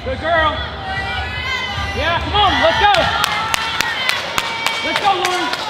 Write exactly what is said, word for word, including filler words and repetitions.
Good girl. Yeah, come on, let's go. Let's go, Lauren.